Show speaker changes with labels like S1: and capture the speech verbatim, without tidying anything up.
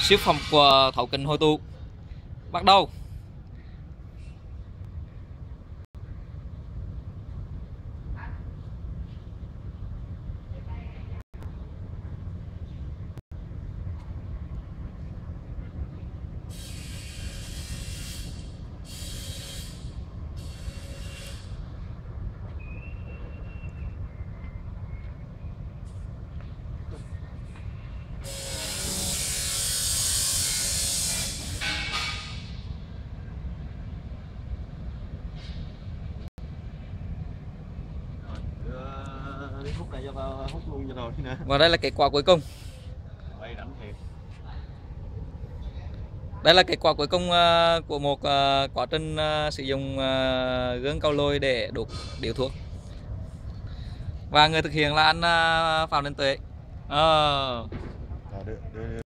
S1: Siêu phẩm của thấu kính hội tụ bắt đầu.
S2: Hút này cho hút luôn cho rồi nè.
S1: Và đây là kết quả cuối cùng.
S2: Bay đánh thiệt.
S1: Đây là kết quả cuối cùng uh, của một uh, quá trình uh, sử dụng uh, gương cầu lôi để đục điếu thuốc. Và người thực hiện là anh uh, Phạm Đình Tuệ. Uh.
S2: Rồi, đưa, đưa.